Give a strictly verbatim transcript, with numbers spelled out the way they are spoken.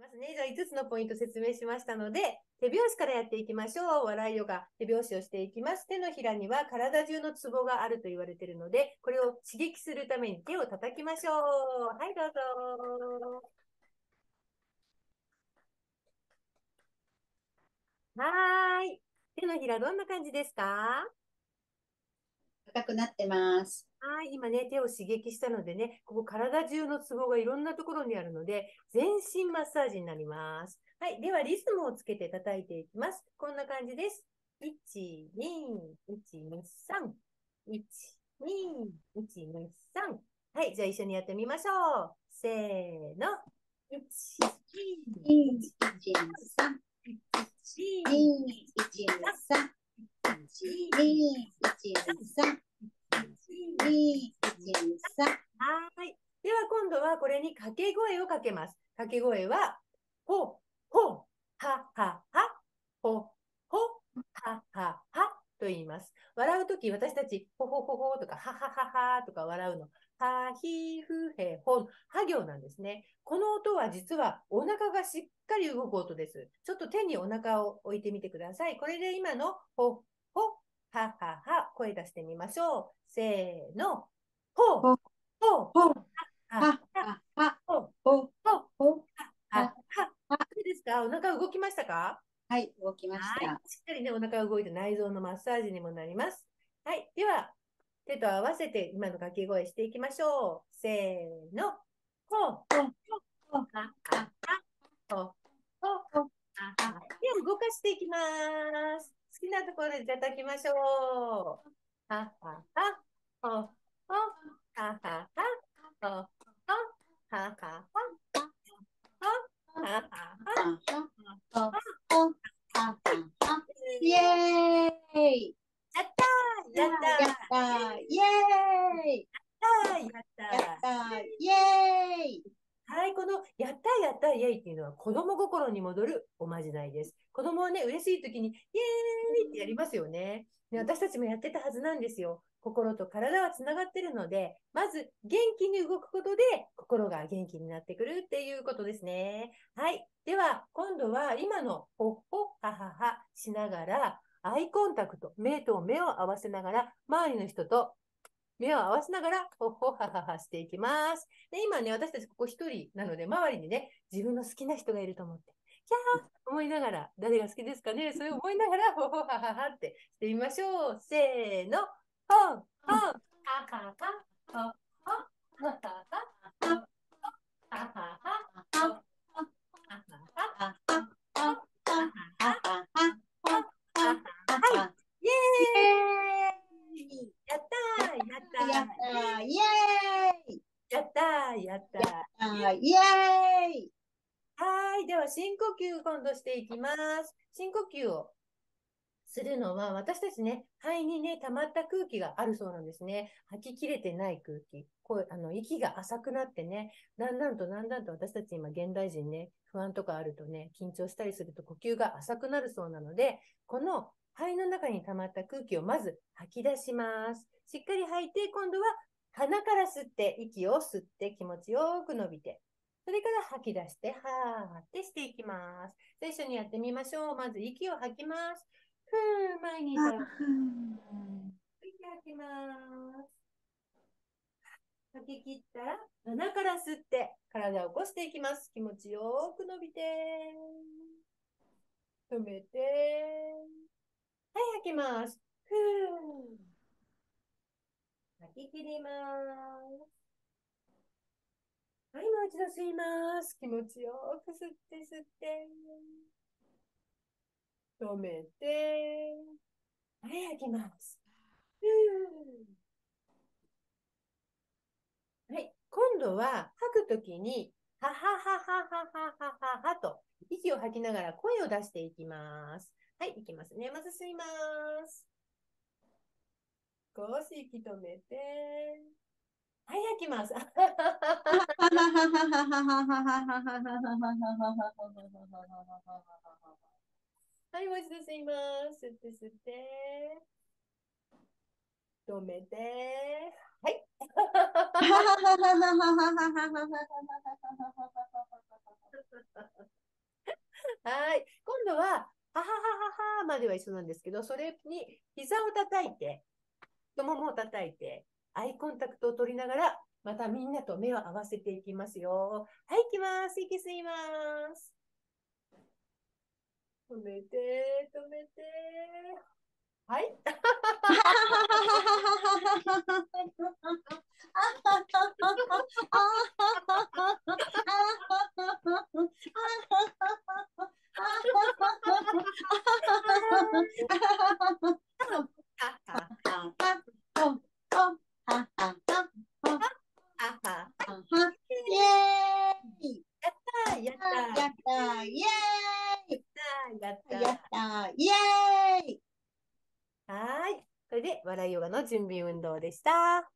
ますね。じゃあいつつのポイント説明しましたので、手拍子からやっていきましょう。笑いヨガ、手拍子をしていきます。手のひらには体中のツボがあると言われているので、これを刺激するために手を叩きましょう。はい、どうぞ。はーい。手のひらどんな感じですか？ 硬くなってます。 はい、今ね、手を刺激したのでね、ここ体中のツボがいろんなところにあるので、全身マッサージになります。はい、ではリズムをつけて叩いていきます。こんな感じです。いち、に、いち、に、さん。いち、に、いち、に、さん。はい、じゃあ一緒にやってみましょう。せーの。いち、に、 に、 いち、 いち、に、さん、 に、 に、いち、に、さん、 に、 に、いち、に、さん、に、いち、に、さん。 はい。では今度はこれに掛け声をかけます。掛け声は、ほ、ほ、は、は、は、ほ、ほ、は、は、はと言います。笑うとき私たち、ほほほほとか、ははははとか笑うの。は、ひ、ふ、へ、ほん。は行なんですね。この音は実はお腹がしっかり動く音です。ちょっと手にお腹を置いてみてください。これで今の、ほ、ほ、は、は、は、声出してみましょう。せーの。ほう、 ほ、 ほう、 ほ、 は、 は、 は、 は、は、 ほう、 ほ、 ほう、 ほ、 は、 は、 は。 は。 いいですか？お腹動きましたか？ はい、動きましはい。 た。 しっかりね、お腹が動いて内臓のマッサージにもなります。はい。では、手と合わせて今の掛け声していきましょう。せーの。ほう、 ほ、ほ、 は、は、は、ほう、ほう、 ほ、 は、は。手を動かしていきます。好きなところで叩きましょう。は、は、は、ほう、ほう、は、は、は、ほう、ほう、は、は、は、は、は、は、 は、は、 は、 ほ、は、は。イェーイ。 やったーやったやったー、イェーイ。 ーやったやっーたー、イェーイ。 はい、このやったーやったーイエイっていうのは子供心に戻るおまじないです。子供はね、嬉しい時にイエーイってやりますよね。で、私たちもやってたはずなんですよ。心と体はつながってるので、まず元気に動くことで心が元気になってくるっていうことですね。はい。では、今度は今のほっほはははしながら、アイコンタクト、目と目を合わせながら、周りの人と目を合わせながら、ほっほはははしていきます。で、今ね、私たちここ一人なので、周りにね、自分の好きな人がいると思って、キャー思いながら、誰が好きですかね、それを思いながら、ほっほはははってしてみましょう。せーの、ほん、ほん、ははは、ほ、ほ、ははは、ほ、ははは、ほ、ははは、ほ、ははは、ほ、はははい。イェイェーイやったーやったーイ。やったーー、イェーイ。 やったー、やったー。 やったー、イェーイ。 はい。では、深呼吸今度していきます。深呼吸をするのは、私たちね、肺にね、溜まった空気があるそうなんですね。吐ききれてない空気。こう、あの、息が浅くなってね、だんだんとだんだんと私たち今、現代人ね、不安とかあるとね、緊張したりすると呼吸が浅くなるそうなので、この肺の中に溜まった空気をまず吐き出します。しっかり吐いて、今度は鼻から吸って、息を吸って気持ちよく伸びて、それから吐き出して、はーってしていきます。じゃあ一緒にやってみましょう。まず息を吐きます。ふー、前にいた。吐きます。吐き切ったら、鼻から吸って、体を起こしていきます。気持ちよく伸びて、止めて、はい、吐きます。ふー、吐き切ります。はい、もう一度吸います。気持ちよく吸って吸って、止めて、はい、吐きます。ふー。はい。今度は吐くときに、はははははははははと息を吐きながら声を出していきます。はい、いきますね。まず吸います。少し息止めて。はい、吐きます。はい、もう一度吸います。吸って吸って。止めて。はい。 はい。今度は、はははははまでは一緒なんですけど、それに膝を叩いて、太ももを叩いて、アイコンタクトを取りながら、またみんなと目を合わせていきますよ。はい、行きます。息吸います。止めて、止めて。はい。 イエーイ。 やったー、やったー、 やったー、イエーイ。 やったー、 やったー、イエーイ。 はい。それで、笑いヨガの準備運動でした。